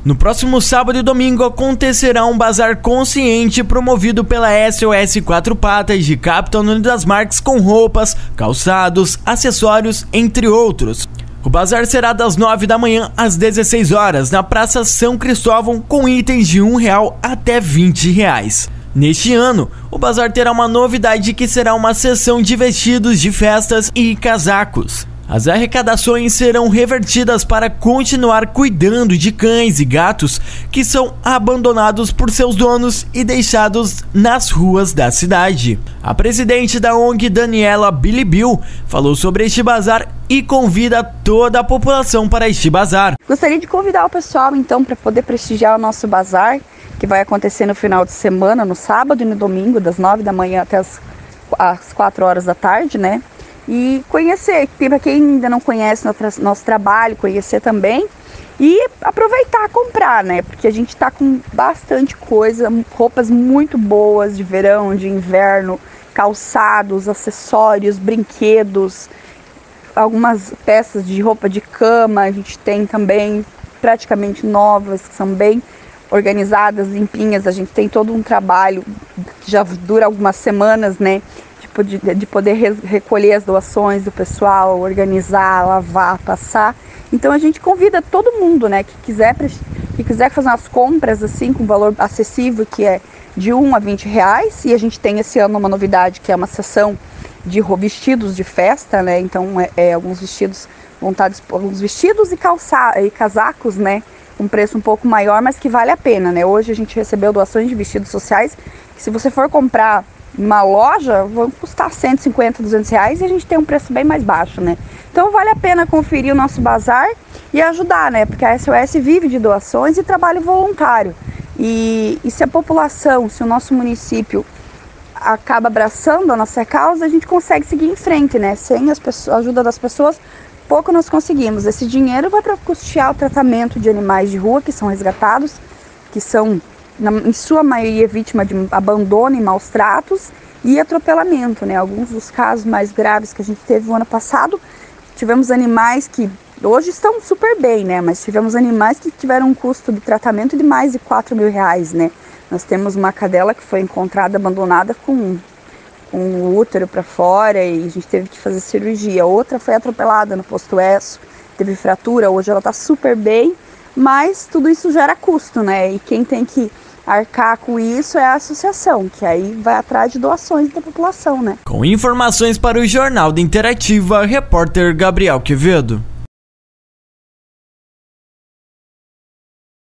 No próximo sábado e domingo acontecerá um bazar consciente promovido pela SOS Quatro Patas de Capitão Nunes das Marques com roupas, calçados, acessórios, entre outros. O bazar será das 9 da manhã às 16 horas na Praça São Cristóvão com itens de R$1 até R$20. Neste ano, o bazar terá uma novidade que será uma seção de vestidos de festas e casacos. As arrecadações serão revertidas para continuar cuidando de cães e gatos que são abandonados por seus donos e deixados nas ruas da cidade. A presidente da ONG, Daniela Bilibil, falou sobre este bazar e convida toda a população para este bazar. Gostaria de convidar o pessoal então para poder prestigiar o nosso bazar, que vai acontecer no final de semana, no sábado e no domingo, das 9 da manhã até as 4 horas da tarde, né? E conhecer, para quem ainda não conhece nosso trabalho, conhecer também e aproveitar, comprar, né? Porque a gente tá com bastante coisa, roupas muito boas de verão, de inverno, calçados, acessórios, brinquedos, algumas peças de roupa de cama, a gente tem também praticamente novas, que são bem organizadas, limpinhas. A gente tem todo um trabalho que já dura algumas semanas, né? De poder recolher as doações do pessoal, organizar, lavar, passar. Então a gente convida todo mundo, né, que quiser fazer umas compras assim com valor acessível, que é de R$1 a R$20. E a gente tem esse ano uma novidade, que é uma seção de vestidos de festa, né? Então alguns vestidos montados, alguns vestidos e casacos, né, um preço um pouco maior, mas que vale a pena, né? Hoje a gente recebeu doações de vestidos sociais que, se você for comprar uma loja, vão custar R$150, R$200 e a gente tem um preço bem mais baixo, né? Então vale a pena conferir o nosso bazar e ajudar, né? Porque a SOS vive de doações e trabalho voluntário. E se a população, se o nosso município acaba abraçando a nossa causa, a gente consegue seguir em frente, né? Sem a ajuda das pessoas, pouco nós conseguimos. Esse dinheiro vai para custear o tratamento de animais de rua que são resgatados, que são, em sua maioria, vítima de abandono e maus tratos e atropelamento, né? Alguns dos casos mais graves que a gente teve no ano passado, tivemos animais que hoje estão super bem, né? Mas tivemos animais que tiveram um custo de tratamento de mais de R$4.000, né? Nós temos uma cadela que foi encontrada abandonada com o útero para fora e a gente teve que fazer cirurgia. Outra foi atropelada no posto Esso, teve fratura, hoje ela está super bem, mas tudo isso gera custo, né? E quem tem que arcar com isso é a associação, que aí vai atrás de doações da população, né? Com informações para o Jornal da Interativa, repórter Gabriel Quevedo.